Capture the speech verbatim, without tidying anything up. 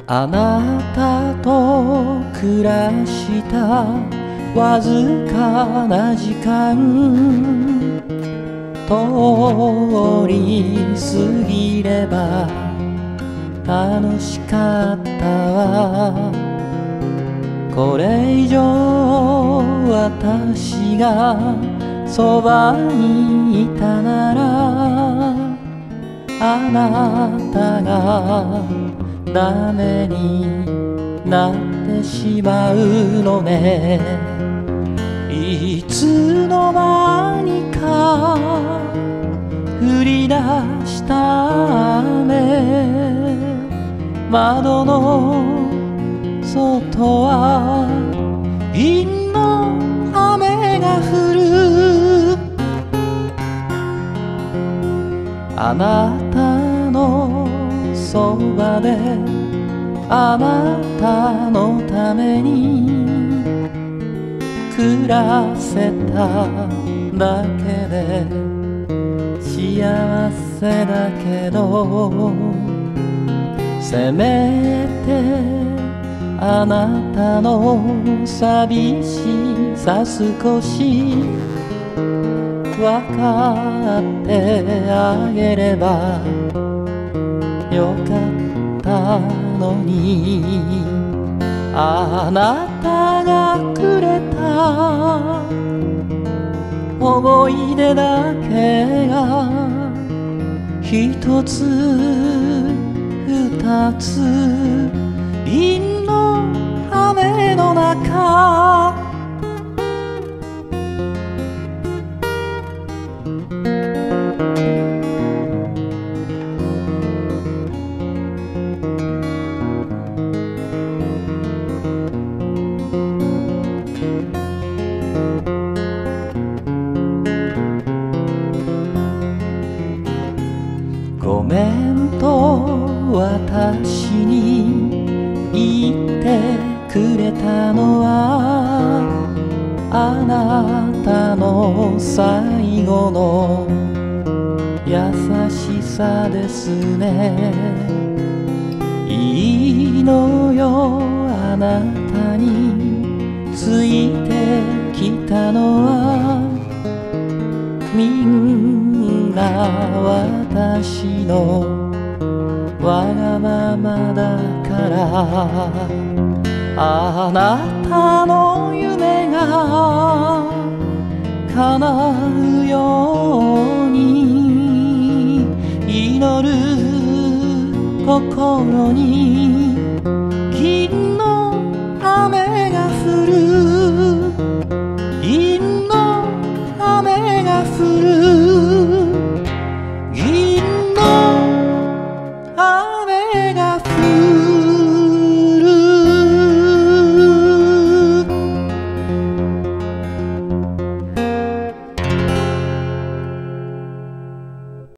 あなたと暮らしたわずかな時間通り過ぎれば楽しかったわ。これ以上私がそばにいたならあなたがダメになってしまうのね。いつの間にか降り出した雨、窓の外は陰の雨が降る。あなたのそばであなたのために暮らせただけで幸せだけど、せめてあなたの寂しさ少しわかってあげればよかったのに。あなたがくれた思い出だけが一つ二つ陰の雨の中。ごめんと私に言ってくれたのはあなたの最後の優しさですね。いいのよあなたについてきたのはみんな私のわがままだから。あなたの夢が叶うように祈る心に